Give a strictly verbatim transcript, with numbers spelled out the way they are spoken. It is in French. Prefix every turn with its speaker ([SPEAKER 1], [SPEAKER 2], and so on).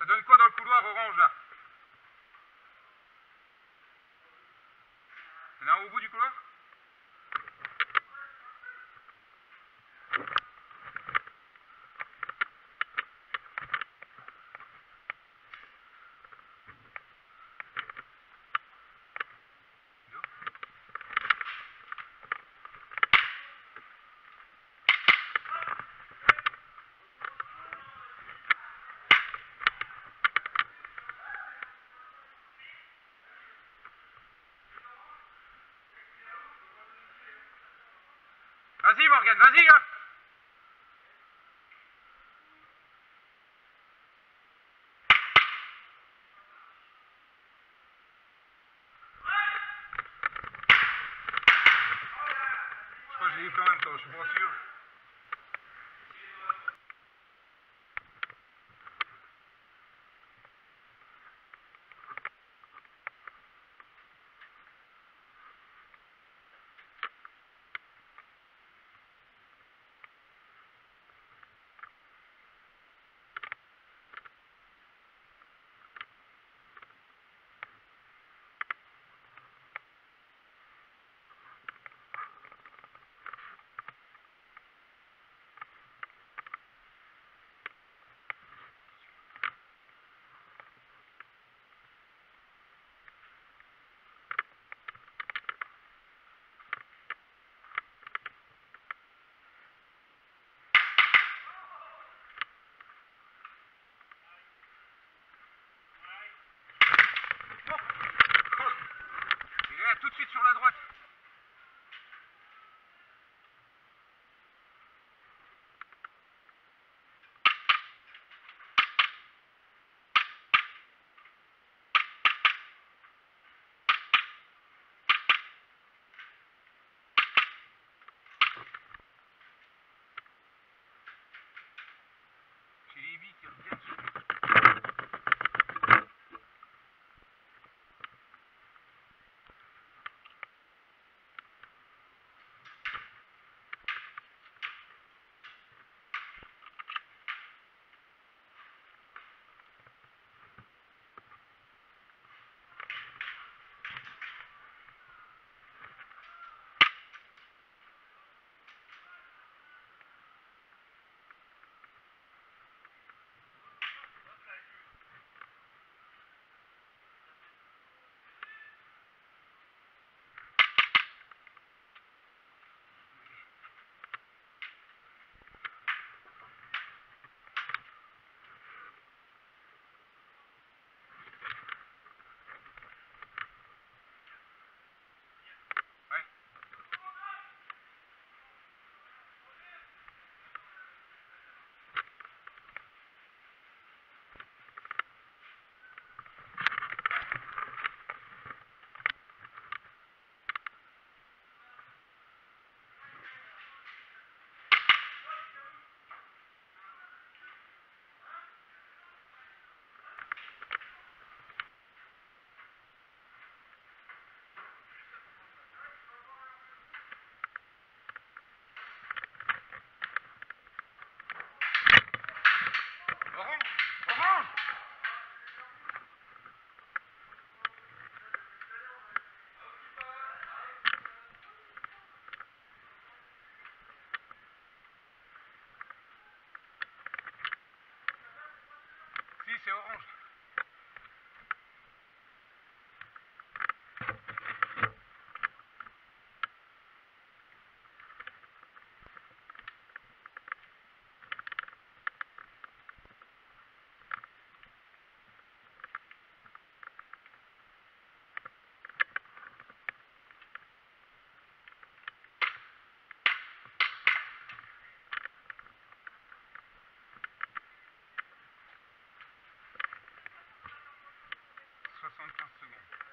[SPEAKER 1] Ça donne quoi dans le couloir orange là? Il y en a un au bout du couloir? Vas-y Morgane, vas-y hein. Je crois que je l'ai eu en même temps, je suis pas sûr. Il est là tout de suite sur la droite. J'ai les billes qui reviennent sur lui. Orange, orange. Si, c'est orange. soixante-quinze secondes.